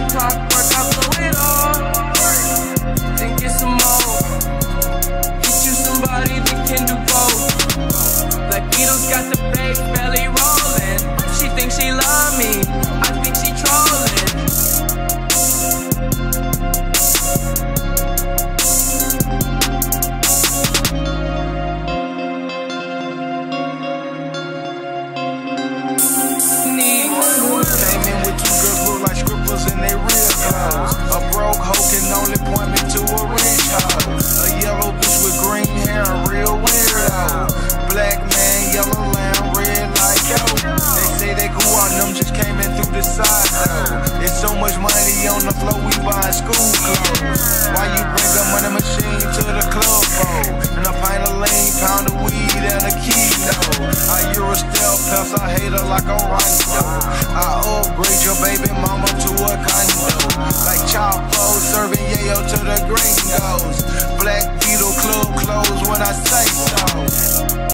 clockwork, I blow it all. Then get some more. Get you somebody that can do both. Like Beatles got the bass belly rolling. She thinks she love me, I think she trolling. Came in with 2 girls look like scribbles in they real clothes. A broke hoe can only point me to a rich hoe. A yellow bitch with green hair, a real weirdo. Black man, yellow lamb, red like yo. They say they grew on them, just came in through the side though. It's so much money on the floor, we buying school clothes. Why you bring a money machine to the club for? And a pint of lean, pound of weed, and a kilo. I Eurostel pest, I hate her like a rhino. I upgrade your baby mama to a condo. Like Chapo, serving yayo to the gringos. Black Beetle club clothes when I say so.